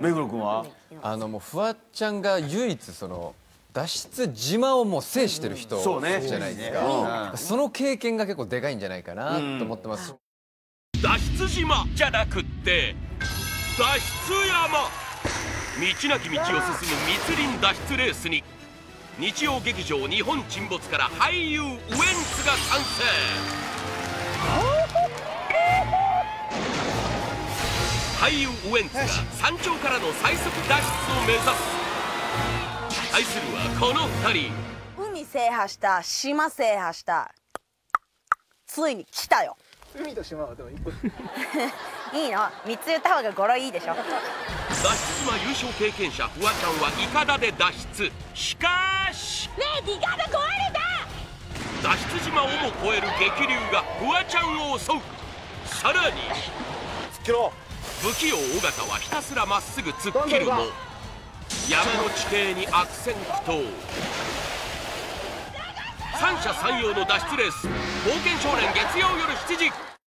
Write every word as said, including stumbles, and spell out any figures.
目黒君はあのもうフワちゃんが唯一その脱出島をもう制してる人じゃないですか。その経験が結構でかいんじゃないかなと思ってます。 脱出島じゃなくって脱出山、道なき道を進む密林脱出レースに日曜劇場「日本沈没」から俳優ウエンツが参戦。俳優ウエンツが山頂からの最速脱出を目指す。対するはこのふたり。 海制覇した、島制覇した、ついに来たよ。 海と島はでも一個いいの、みっつ言った方が語呂いいでしょ。 脱出島優勝経験者フワちゃんはイカダで脱出。しかしねえ、イカダ壊れた。 脱出島をも超える激流がフワちゃんを襲う。さらに不器用尾形はひたすらまっすぐ突っ切るも山の地形に悪戦苦闘。三者三様の脱出レース、冒険少年月曜夜しちじ。